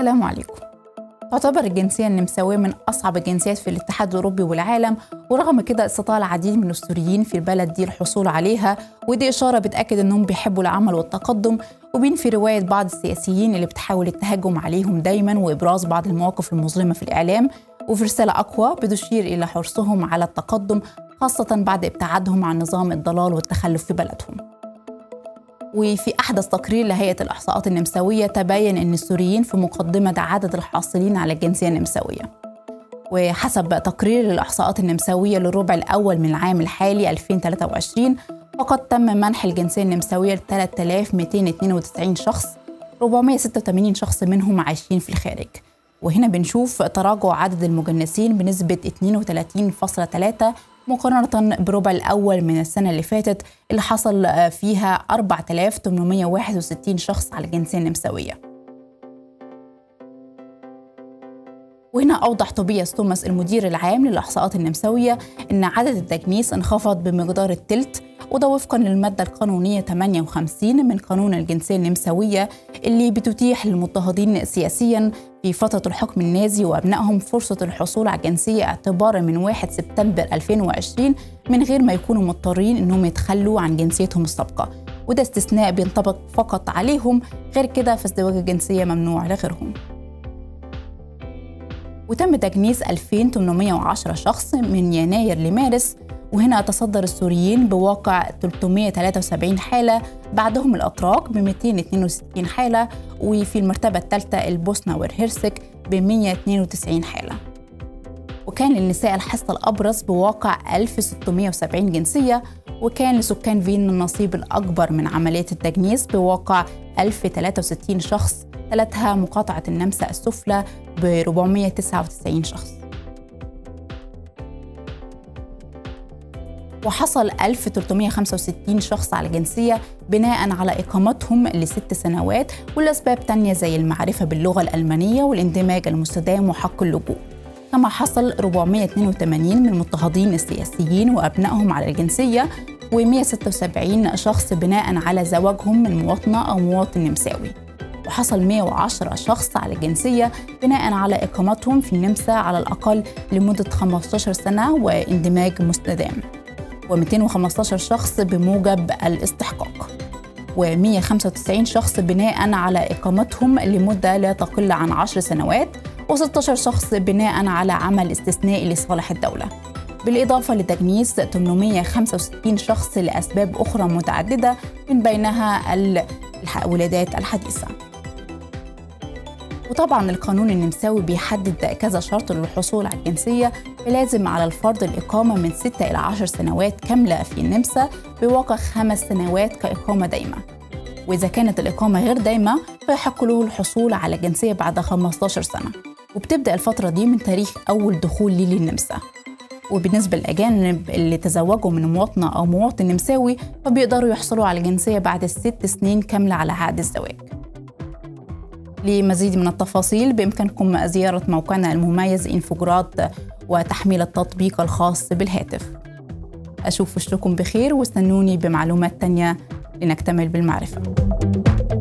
السلام عليكم. تعتبر الجنسية النمساوية من أصعب الجنسيات في الاتحاد الأوروبي والعالم، ورغم كده استطاع العديد من السوريين في البلد دي الحصول عليها، ودي إشارة بتأكد أنهم بيحبوا العمل والتقدم، وبينفي رواية بعض السياسيين اللي بتحاول التهجم عليهم دايما وإبراز بعض المواقف المظلمة في الإعلام، وفي رسالة أقوى بتشير إلى حرصهم على التقدم خاصة بعد ابتعادهم عن نظام الضلال والتخلف في بلدهم. وفي أحدث تقرير لهيئة الإحصاءات النمساوية تبين أن السوريين في مقدمة عدد الحاصلين على الجنسية النمساوية. وحسب تقرير الإحصاءات النمساوية للربع الأول من العام الحالي 2023، فقد تم منح الجنسية النمساوية ل 3292 شخص، 486 شخص منهم عايشين في الخارج. وهنا بنشوف تراجع عدد المجنسين بنسبة 32.3 مقارنة بربع الأول من السنة اللي فاتت اللي حصل فيها 4861 شخص على الجنسية النمساوية. وهنا أوضح توبياس توماس المدير العام للإحصاءات النمساوية أن عدد التجنيس انخفض بمقدار الثلث، وده وفقاً للمادة القانونية 58 من قانون الجنسية النمساوية اللي بتتيح للمضطهدين سياسياً في فترة الحكم النازي وأبنائهم فرصة الحصول على الجنسية اعتباراً من 1 سبتمبر 2020 من غير ما يكونوا مضطرين أنهم يتخلوا عن جنسيتهم السابقة، وده استثناء بينطبق فقط عليهم، غير كده فازدواج الجنسية ممنوع لغيرهم. وتم تجنيس 2810 شخص من يناير لمارس، وهنا تصدر السوريين بواقع 373 حالة، بعدهم الأتراك ب 262 حالة، وفي المرتبة الثالثة البوسنة والهرسك ب 192 حالة. وكان للنساء الحصة الأبرز بواقع 1670 جنسية، وكان لسكان فيينا النصيب الأكبر من عملية التجنيس بواقع 1063 شخص، تلتها مقاطعة النمسا السفلى ب 499 شخص. وحصل 1365 شخص على جنسية بناء على إقامتهم ل6 سنوات والأسباب تانية زي المعرفة باللغة الألمانية والاندماج المستدام وحق اللجوء. كما حصل 482 من المضطهدين السياسيين وأبنائهم على الجنسية، و176 شخص بناء على زواجهم من مواطنة أو مواطن نمساوي. وحصل 110 شخص على الجنسية بناء على إقامتهم في النمسا على الأقل لمدة 15 سنة واندماج مستدام، و215 شخص بموجب الاستحقاق، و195 شخص بناء على إقامتهم لمدة لا تقل عن 10 سنوات، و16 شخص بناء على عمل استثنائي لصالح الدولة، بالإضافة لتجنيس 865 شخص لأسباب أخرى متعددة من بينها الولادات الحديثة. وطبعا القانون النمساوي بيحدد كذا شرط للحصول على الجنسية، فلازم على الفرد الإقامة من 6 إلى 10 سنوات كاملة في النمسا بواقع 5 سنوات كإقامة دائمة، وإذا كانت الإقامة غير دائمة فيحق له الحصول على الجنسية بعد 15 سنة، وبتبدأ الفترة دي من تاريخ أول دخول ليه للنمسا. وبالنسبة للأجانب اللي تزوجوا من مواطنة أو مواطن نمساوي فبيقدروا يحصلوا على الجنسية بعد 6 سنين كاملة على عقد الزواج. لمزيد من التفاصيل بإمكانكم زيارة موقعنا المميز انفوجراد وتحميل التطبيق الخاص بالهاتف. أشوف وشكم بخير واستنوني بمعلومات تانية لنكتمل بالمعرفة.